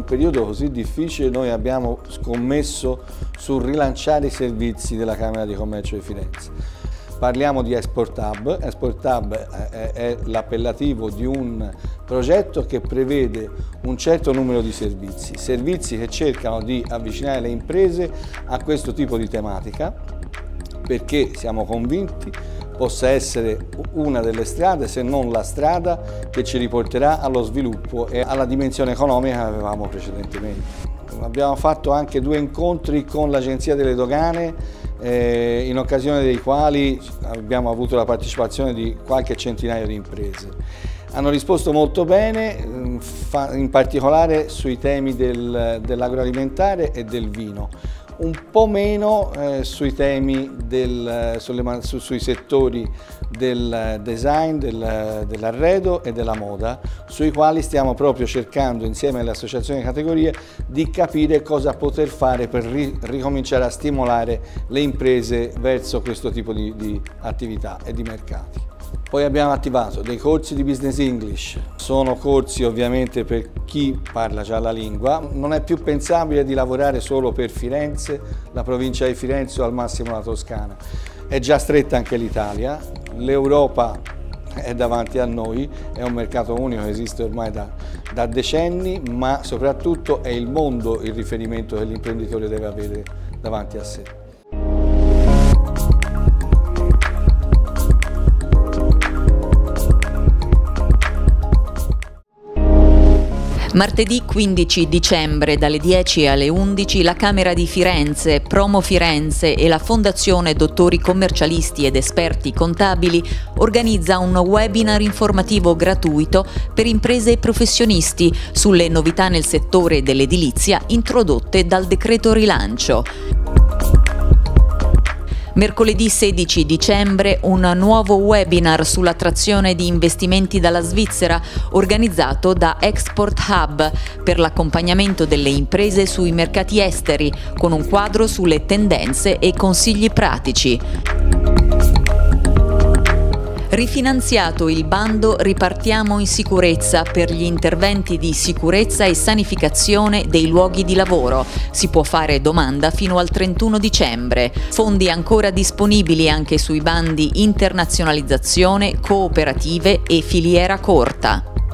periodo così difficile noi abbiamo scommesso sul rilanciare i servizi della Camera di Commercio di Firenze. Parliamo di Export Hub. Export Hub è l'appellativo di un progetto che prevede un certo numero di servizi che cercano di avvicinare le imprese a questo tipo di tematica, perché siamo convinti possa essere una delle strade, se non la strada, che ci riporterà allo sviluppo e alla dimensione economica che avevamo precedentemente. Abbiamo fatto anche 2 incontri con l'Agenzia delle Dogane, in occasione dei quali abbiamo avuto la partecipazione di qualche centinaio di imprese. Hanno risposto molto bene, in particolare sui temi dell'agroalimentare e del vino, un po' meno sui temi sui settori del design, dell'arredo e della moda, sui quali stiamo proprio cercando insieme alle associazioni di categoria di capire cosa poter fare per ricominciare a stimolare le imprese verso questo tipo di attività e di mercati. Poi abbiamo attivato dei corsi di Business English, sono corsi ovviamente per chi parla già la lingua, non è più pensabile di lavorare solo per Firenze, la provincia di Firenze o al massimo la Toscana, è già stretta anche l'Italia, l'Europa è davanti a noi, è un mercato unico che esiste ormai da decenni, ma soprattutto è il mondo il riferimento che l'imprenditore deve avere davanti a sé. Martedì 15 dicembre dalle 10 alle 11 la Camera di Firenze, Promo Firenze e la Fondazione Dottori Commercialisti ed Esperti Contabili organizza un webinar informativo gratuito per imprese e professionisti sulle novità nel settore dell'edilizia introdotte dal decreto rilancio. Mercoledì 16 dicembre un nuovo webinar sull'attrazione di investimenti dalla Svizzera organizzato da Export Hub per l'accompagnamento delle imprese sui mercati esteri con un quadro sulle tendenze e consigli pratici. Rifinanziato il bando Ripartiamo in sicurezza per gli interventi di sicurezza e sanificazione dei luoghi di lavoro. Si può fare domanda fino al 31 dicembre. Fondi ancora disponibili anche sui bandi internazionalizzazione, cooperative e filiera corta.